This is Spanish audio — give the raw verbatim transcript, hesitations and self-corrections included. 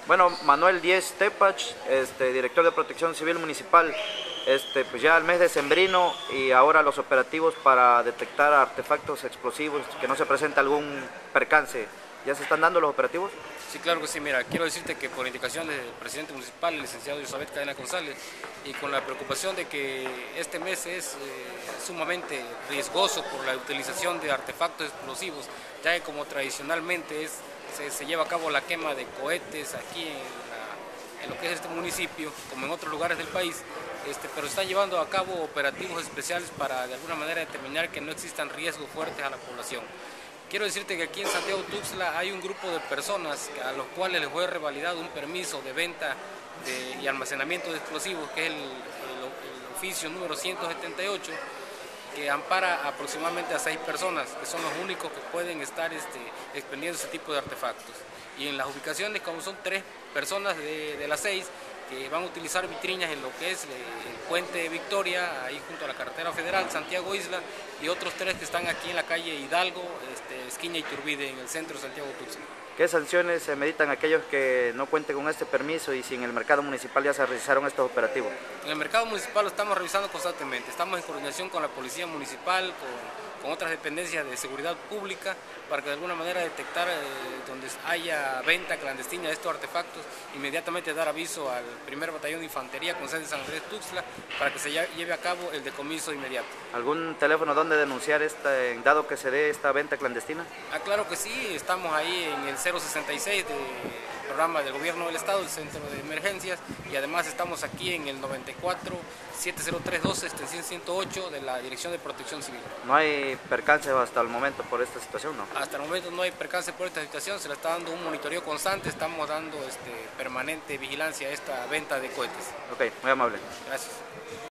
Bueno, Manuel Diez Tepach, este, director de Protección Civil Municipal, este, pues ya el mes decembrino y ahora los operativos para detectar artefactos explosivos, que no se presente algún percance. ¿Ya se están dando los operativos? Sí, claro que sí. Mira, quiero decirte que por indicación del presidente municipal, el licenciado Josabet Cadena González, y con la preocupación de que este mes es eh, sumamente riesgoso por la utilización de artefactos explosivos, ya que como tradicionalmente es, se, se lleva a cabo la quema de cohetes aquí en, la, en lo que es este municipio, como en otros lugares del país, este, pero están llevando a cabo operativos especiales para de alguna manera determinar que no existan riesgos fuertes a la población. Quiero decirte que aquí en Santiago Tuxtla hay un grupo de personas a los cuales les fue revalidado un permiso de venta de, y almacenamiento de explosivos, que es el, el, el oficio número ciento setenta y ocho, que ampara aproximadamente a seis personas, que son los únicos que pueden estar este, expendiendo ese tipo de artefactos. Y en las ubicaciones, como son tres personas de, de las seis, que van a utilizar vitrinas en lo que es el puente de Victoria, ahí junto a la carretera federal Santiago Isla, y otros tres que están aquí en la calle Hidalgo, este, Esquina Iturbide, en el centro de Santiago Tuxtla. ¿Qué sanciones se meditan a aquellos que no cuenten con este permiso y si en el mercado municipal ya se realizaron estos operativos? En el mercado municipal lo estamos revisando constantemente, estamos en coordinación con la policía municipal, con, con otras dependencias de seguridad pública, para que de alguna manera detectar eh, donde haya venta clandestina de estos artefactos, inmediatamente dar aviso al primer batallón de infantería con sede en San Andrés Tuxtla para que se lleve a cabo el decomiso inmediato. ¿Algún teléfono donde denunciar esta, dado que se dé esta venta clandestina? Ah, claro que sí, estamos ahí en el cero sesenta y seis del programa del gobierno del estado, el centro de emergencias, y además estamos aquí en el noventa y cuatro, siete cero tres doce, extensión ciento ocho de la Dirección de Protección Civil. ¿No hay percance hasta el momento por esta situación, no? Hasta el momento no hay percance por esta situación, se le está dando un monitoreo constante, estamos dando este, permanente vigilancia a esta venta de cohetes. Ok, muy amable. Gracias.